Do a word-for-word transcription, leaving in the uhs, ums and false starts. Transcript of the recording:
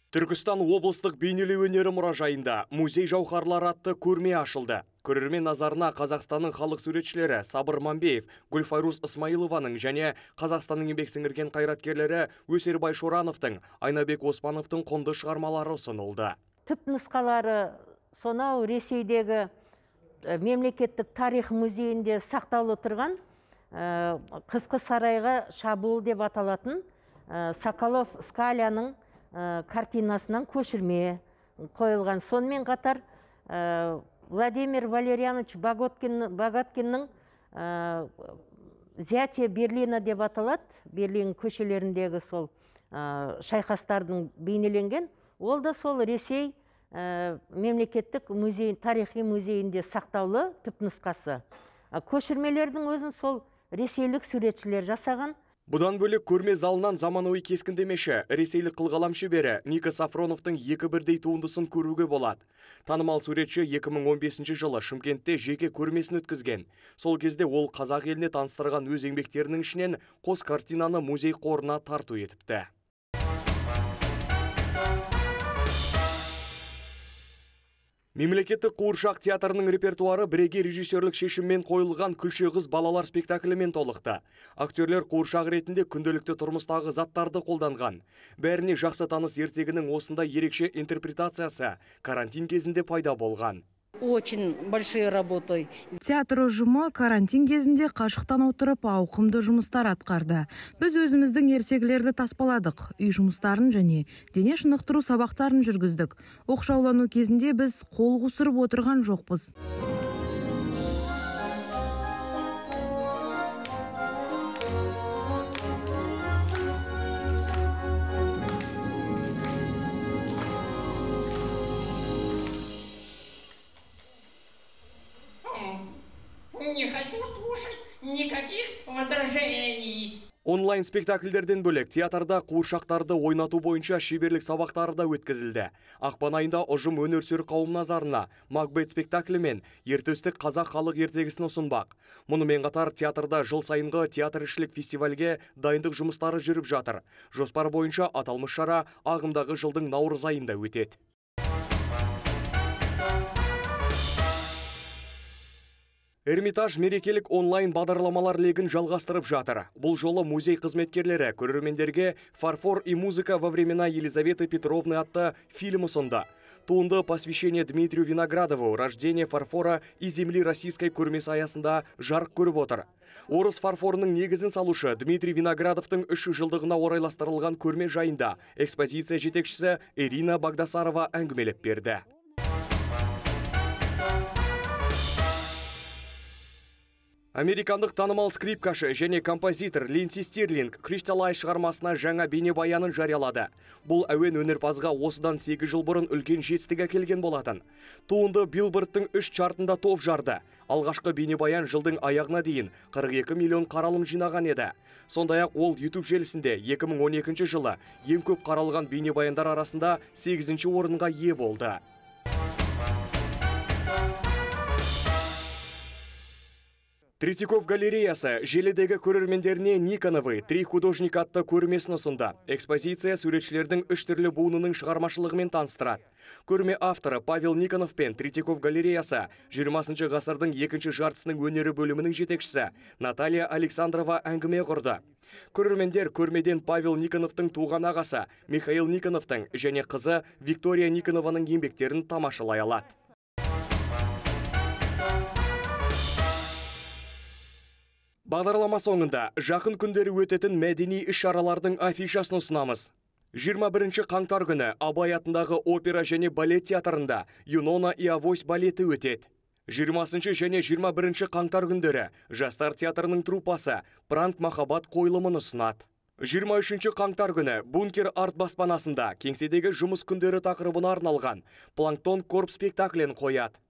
Түркістан облыстық бейнелеу өнері мұражайында музей жауһарлары атты көрме ашылды. Көрермен назарына Қазақстанның халық суретшілері Сабыр Мамбеев, Гүлфайрус Исмаилованың және Қазақстанның еңбек сіңірген қайраткерлері Өсербай Шорановтың, Айнабек Оспановтың құнды шығармалары ұсынылды. Түп нұсқалары сонау Ресейдегі мемлекеттік тарих музейінде сақтаулы тұрған Қысқы сарайға шабуыл деп аталатын Соколов Скаляның картинасынан көшірме қойылған. Сонымен қатар Владимир Валерьянович Боготкиннің Зятие Берлина деп аталады, Берлин көшелеріндегі сол шайқастардың бейнеленген. Ол да сол Ресей мемлекеттік музей, тарихи музейінде сақтаулы түпнұсқасы. Көшірмелердің өзін сол ресейлік суретшілер жасаған. Бұдан бөлек көрме залынан заманауи кескіндемеші, ресейлік қылғалам шебері Ника Сафроновтың екі бірдей туындысын көруге болады. Танымал суретші екі мың он бесінші жылы Шымкентте жеке көрмесін өткізген. Сол кезде ол қазақ еліне таныстырған өз еңбектерінің ішінен қос картинаны музей қорына тарту етіпті. Мемлекеттік қуыршақ театрының репертуары бірегей режиссерлік шешіммен қойылған Күлше қыз балалар спектаклімен толықты. Актерлер қуыршақ ретінде күнделікті тұрмыстағы заттарды қолданған. Бәріне жақсы таныс ертегінің осында ерекше интерпретациясы карантин кезінде пайда болған. Очень большие работы. Театр ұжымы карантин кезінде қашықтан отырып ауқымды жұмыстар атқарды. Біз өзіміздің ертегілерді таспаладық, үй жұмыстарын және дене шынықтыру сабақтарын жүргіздік. Оқшаулану кезінде біз қол қусырып отырған жоқпыз. Не хочу слушать никаких возражений. Онлайн спектакльдерден бөлек театрда қуыршақтарды ойнату бойынша шеберлік сабақтары да өткізілді. Ақпан айында ұжым өнерсүйер қауым назарына Макбет спектаклі мен ертөстік қазақ халық ертегісін ұсынбақ. Мұнымен қатар театрда жыл сайынғы театрішілік фестивальге дайындық жұмыстары жүріп жатыр. Жоспар бойынша аталмыш шара ағымдағы жылдың наурыз айында өтеді. Эрмитаж мерекелік онлайн бағдарламалар легін жалғастырып жатыр. Бұл жолы музей қызметкерлері көрермендерге «Фарфор и музыка во времена Елизаветы Петровны» атты фильм ұсынды. Туынды посвящение Дмитрию Виноградову «Рождение фарфора и земли российской» көрмесі аясында жарық көріп отыр. Орыс фарфорының негізін салушы Дмитрий Виноградовтың үш жылдығына орайластырылған көрме жайында экспозиция жетекшісі Ирина Багдасарова әңгімелеп берді. Американдық танымал скрипкашы және композитор Линдси Стирлинг «Crystal Eye» шығармасына жаңа бейнебаянын жариялады. Бұл әуен өнерпазға осыдан сегіз жыл бұрын үлкен жетістік әкелген болатын. Туынды Билбордтың үш чартында топ жарды. Алғашқы бейнебаян жылдың аяғына дейін қырық екі миллион қаралым жинаған еді. Сондай-ақ ол YouTube желісінде екі мың он екінші жылы ең көп қаралған бейнебаяндар арасында сегізінші орынға ие болды. Третьяков галереясы желідегі көрермендеріне Никоновы «Три художника» атты көрмесін ұсынды. Экспозиция суретшілердің үш түрлі буынының шығармашылығымен таныстырады. Көрме авторы Павел Никонов пен Третьяков галереясы жиырмасыншы ғасырдың екінші жартысының өнері бөлімінің жетекшісі Наталья Александрова әңгіме құрды. Көрермендер көрмеден Павел Никоновтың туған ағасы Михаил Никоновтың және қызы Виктория Никонованың еңбектерін тамашалай алады. Бағдарлама соңында жақын күндері өтетін мәдени іс-шаралардың афишасын ұсынамыз. жиырма бірінші қаңтар күні Абай атындағы опера және балет театрында «Юнона и Авось» балеті өтеді. жиырмасыншы және жиырма бірінші қаңтар күндері жастар театрының труппасы «Пранк махаббат» қойылымын ұсынады. жиырма үшінші қаңтар күні Бункер арт баспанасында кеңседегі жұмыс күндері тақырыбына арналған «Планктон корп» спектаклін қояды.